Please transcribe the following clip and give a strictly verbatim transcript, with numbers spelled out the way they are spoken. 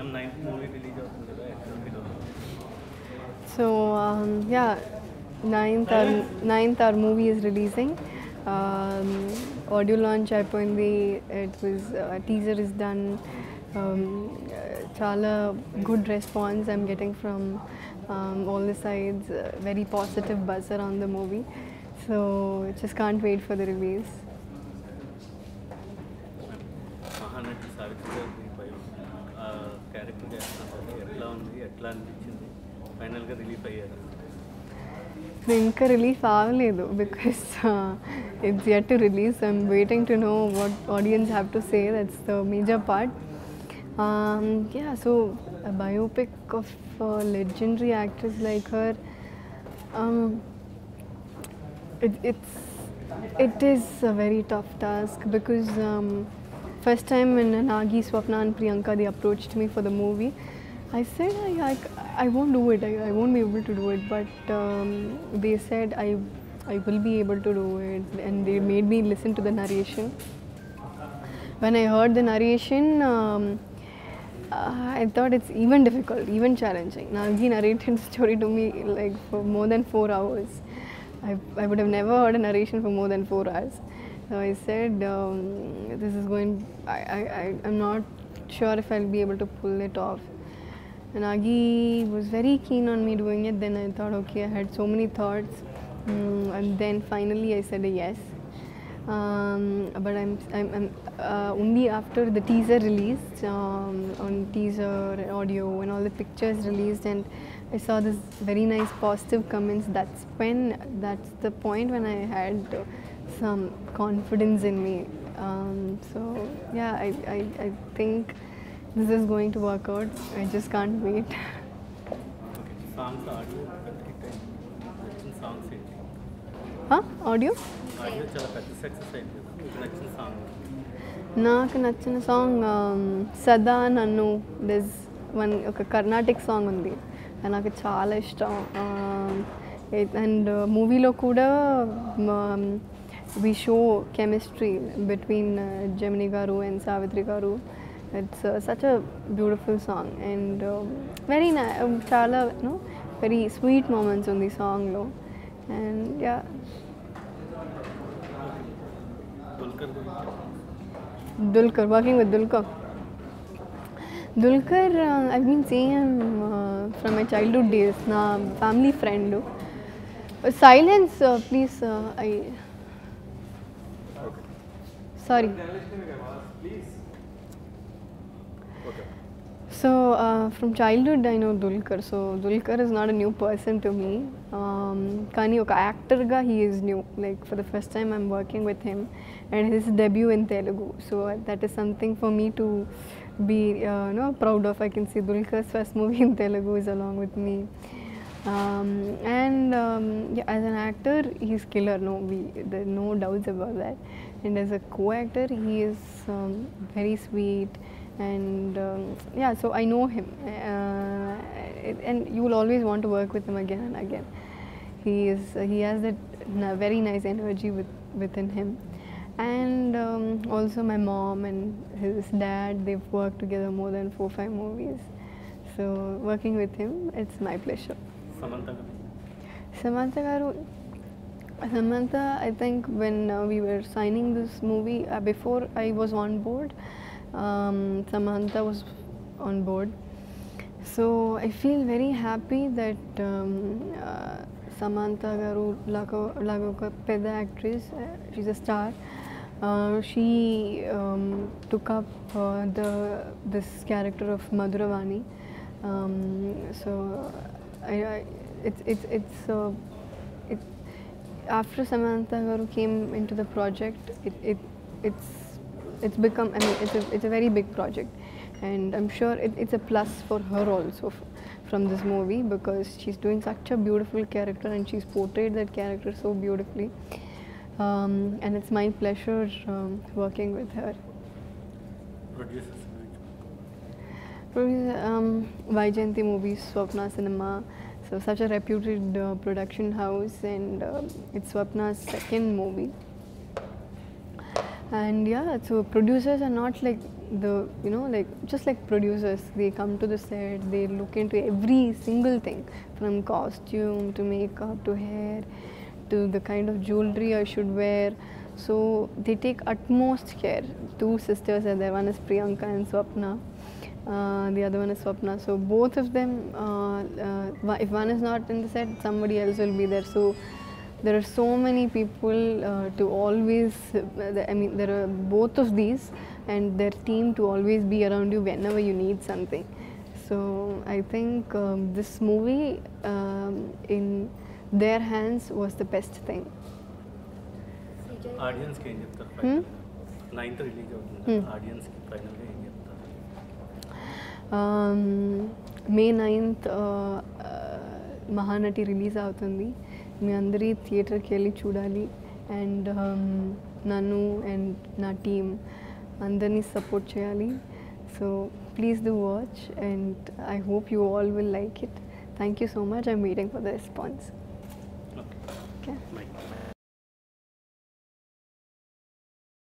Venom ninth movie release అవుతుంది కదా ఎట్లా ఫీల్ అవుతుంది? So um, yeah, ninth our, ninth our movie is releasing. Um, audio launch అయిపోయింది. It was uh, teaser is done. Um, chala good response I'm getting from um, all the sides. Uh, very positive buzz around the movie. So just can't wait for the release. Mahanati Savitri గారి bio character చేస్తున్నారు ఎట్లా ఉంది ఎట్లా అనిపించింది ఫైనల్గా relief అయ్యారు? ఇంకా release అవ్వలేదు because it's yet to release. I'm waiting to know what audience have to say. That's the major part. Yeah so biopic of legendary actress like her, it's it is a very tough task because um, first time when Nagi, Swapna and Priyanka they approached me for the movie, I said I, I, I won't do it, I, I won't be able to do it, but um, they said I, I will be able to do it, and they made me listen to the narration. When I heard the narration, um, uh, I thought it's even difficult, even challenging. Nagi narrated the story to me like for more than four hours. I, I would have never heard a narration for more than four hours. So I said, um, this is going, I, I, I, I'm not sure if I'll be able to pull it off. And Nagi was very keen on me doing it. Then I thought, okay, I had so many thoughts. Um, and then finally I said a yes. Um, but I'm, I'm, I'm uh, only after the teaser released, um, on teaser, audio and all the pictures released, and I saw this very nice positive comments. That's when, that's the point when I had uh, some confidence in me. Um, so yeah, I, I, I think this is going to work out. I just can't wait. Songs audio పెద్ద hit అయింది, నచ్చిన songs ఏంటి? Huh? Audio? Audio చాలా పెద్ద success అయింది కదా, మీకు నచ్చిన సాంగ్? నాకు నచ్చిన సాంగ్ సదా నన్ను, దిస్ వన్ ఒక కర్ణాటిక్ సాంగ్ ఉంది, అది నాకు చాలా ఇష్టం. అండ్ మూవీలో కూడా we show chemistry between Gemini garu and Savitri garu. It's such a beautiful song and very చాలా నో వెరీ స్వీట్ మూమెంట్స్ ఉంది సాంగ్లో. అండ్ యా దుల్కర్ గురించి Dulquer, working with Dulquer. Dulquer, uh, I've been seeing him uh, from my childhood days. Na family friend. Uh, silence, uh, please. Uh, I. Sorry. Okay. So uh, from childhood I know Dulquer. So Dulquer is not a new person to me. Um, Kani oka actor ga he is new. Like for the first time I'm working with him, and his debut in Telugu. So uh, that is something for me to be uh, no proud of. I can see Dulquer's first movie in Telugu is along with me. Um, and um, yeah, as an actor he's killer. No, we there are no doubts about that. And as a co-actor he is um, very sweet. And um, yeah, so I know him, uh, and you will always want to work with him again and again. He is uh, he has that n- very nice energy with, within him. And um, also my mom and his dad, they've worked together more than four five movies. So working with him, it's my pleasure. Samantha garu Samantha garu, Samantha, I think when uh, we were signing this movie, uh, before I was on board, um, Samantha was on board. So I feel very happy that um, uh, Samantha garu, like a, like a pedda actress, uh, she's a star. Uh, she um, took up uh, the this character of Madhuravani. Um, so I, I, it's it's it's uh, it, after Samantha garu came into the project, it, it it's it's become, I mean, it's a it's a very big project, and I'm sure it, it's a plus for her also f- from this movie, because she's doing such a beautiful character and she's portrayed that character so beautifully. Um, and it's my pleasure um, working with her. Producers గురించి Producer, um, Vaijayanti Movies, Swapna Cinema, so such a reputed uh, production house, and uh, it's Swapna's second movie. And yeah, so producers are not like the you know like just like producers, they come to the set, they look into every single thing from costume to makeup to hair to the kind of jewelry I should wear. So they take utmost care. Two sisters are there, one is Priyanka and Swapna. Uh, the other one is Swapna. So both of them, uh, uh, if one is not in the set, somebody else will be there. So there are so many people uh, to always, uh, I mean, there are both of these and their team to always be around you whenever you need something. So I think um, this movie um, in their hands was the best thing. ఆడియన్స్కి ఏం చెప్తారు? Hmm? Ninth release అవుతుంది, Hmm. ఆడియన్స్కి ఫైనల్గా ఏం చెప్తారు? May ninth Mahanati release అవుతుంది. మీ అందరి థియేటర్కి వెళ్ళి చూడాలి అండ్ నన్ను అండ్ నా టీమ్ అందరినీ సపోర్ట్ చేయాలి. So please do watch and I hope you all will like it. Thank you so much. I'm waiting for the response. Okay, okay. Mic